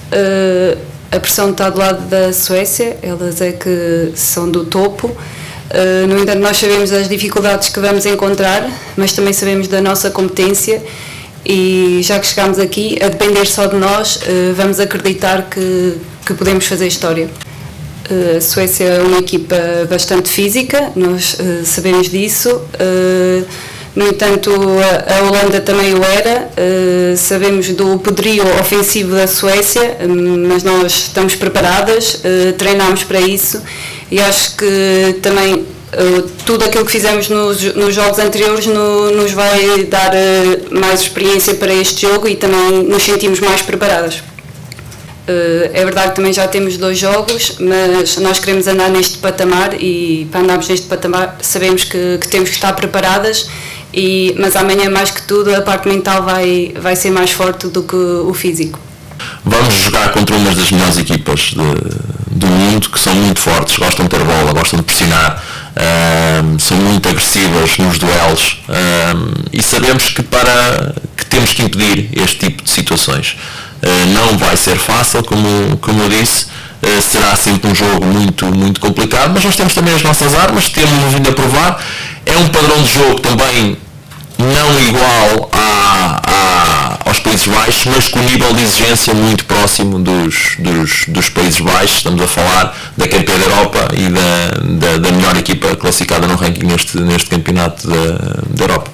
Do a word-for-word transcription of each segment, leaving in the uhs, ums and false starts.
Uh, a pressão está do lado da Suécia, elas é que são do topo. Uh, no entanto, nós sabemos das dificuldades que vamos encontrar, mas também sabemos da nossa competência e já que chegámos aqui, a depender só de nós, uh, vamos acreditar que, que podemos fazer história. Uh, a Suécia é uma equipa bastante física, nós uh, sabemos disso. Uh, No entanto, a Holanda também o era, uh, sabemos do poderio ofensivo da Suécia, um, mas nós estamos preparadas, uh, treinámos para isso e acho que também uh, tudo aquilo que fizemos nos, nos jogos anteriores no, nos vai dar uh, mais experiência para este jogo e também nos sentimos mais preparadas. Uh, é verdade que também já temos dois jogos, mas nós queremos andar neste patamar e para andarmos neste patamar sabemos que, que temos que estar preparadas. E, mas amanhã, mais que tudo, a parte mental vai, vai ser mais forte do que o físico. Vamos jogar contra uma das melhores equipas de, do mundo, que são muito fortes, gostam de ter bola, gostam de pressionar, um, são muito agressivas nos duelos um, e sabemos que, para, que temos que impedir este tipo de situações. Uh, não vai ser fácil, como, como eu disse, uh, será sempre um jogo muito, muito complicado, mas nós temos também as nossas armas, temos vindo a provar. É um padrão de jogo também não igual a, a, aos Países Baixos, mas com um nível de exigência muito próximo dos, dos, dos Países Baixos. Estamos a falar da campeã da Europa e da, da, da melhor equipa classificada no ranking neste, neste campeonato da, da Europa.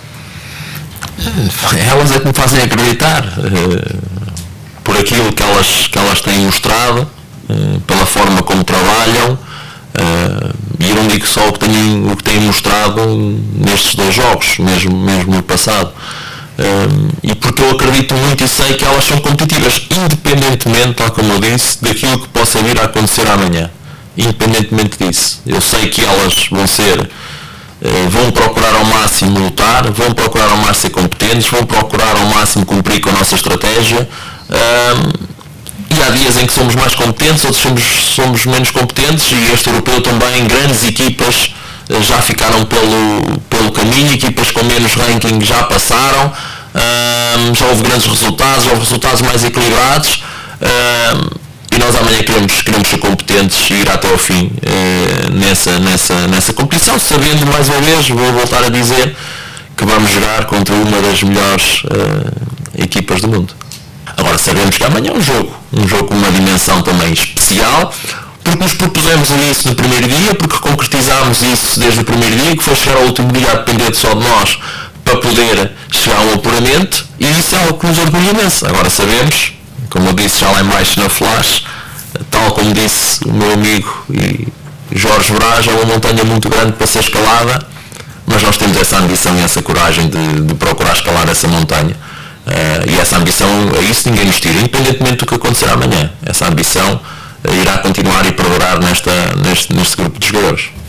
Elas é que me fazem acreditar, por aquilo que elas, que elas têm mostrado, pela forma como trabalham. Uh, e eu não digo só o que têm, o que têm mostrado nestes dois jogos, mesmo, mesmo no passado, uh, e porque eu acredito muito e sei que elas são competitivas, independentemente, tal como eu disse, daquilo que possa vir a acontecer amanhã. Independentemente disso, eu sei que elas vão ser, uh, vão procurar ao máximo lutar, vão procurar ao máximo ser competentes, vão procurar ao máximo cumprir com a nossa estratégia. Uh, E há dias em que somos mais competentes, outros somos, somos menos competentes, e este europeu também, grandes equipas já ficaram pelo, pelo caminho, equipas com menos ranking já passaram, um, já houve grandes resultados, já houve resultados mais equilibrados, um, e nós amanhã queremos, queremos ser competentes e ir até ao fim uh, nessa, nessa, nessa competição, sabendo mais uma vez, vou voltar a dizer, que vamos jogar contra uma das melhores uh, equipas do mundo. Agora sabemos que amanhã é um jogo, um jogo com uma dimensão também especial, porque nos propusemos isso no primeiro dia, porque concretizámos isso desde o primeiro dia, que foi chegar ao último dia a depender só de nós para poder chegar a um apuramento, e isso é algo que nos orgulha imenso. Agora sabemos, como eu disse já lá em baixo na flash, tal como disse o meu amigo e Jorge Brás, é uma montanha muito grande para ser escalada, mas nós temos essa ambição e essa coragem de, de procurar escalar essa montanha. Uh, e essa ambição, a isso ninguém nos tira, independentemente do que acontecer amanhã. Essa ambição uh, irá continuar e perdurar nesta, neste, neste grupo de jogadores.